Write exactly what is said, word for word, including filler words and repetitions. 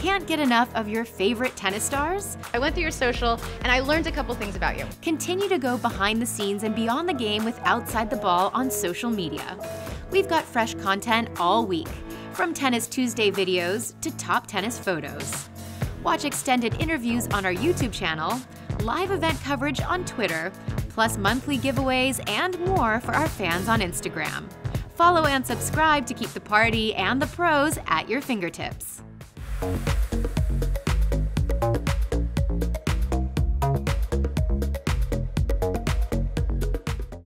Can't get enough of your favorite tennis stars? I went through your social and I learned a couple things about you. Continue to go behind the scenes and beyond the game with Outside the Ball on social media. We've got fresh content all week, from Tennis Tuesday videos to top tennis photos. Watch extended interviews on our YouTube channel, live event coverage on Twitter, plus monthly giveaways and more for our fans on Instagram. Follow and subscribe to keep the party and the pros at your fingertips.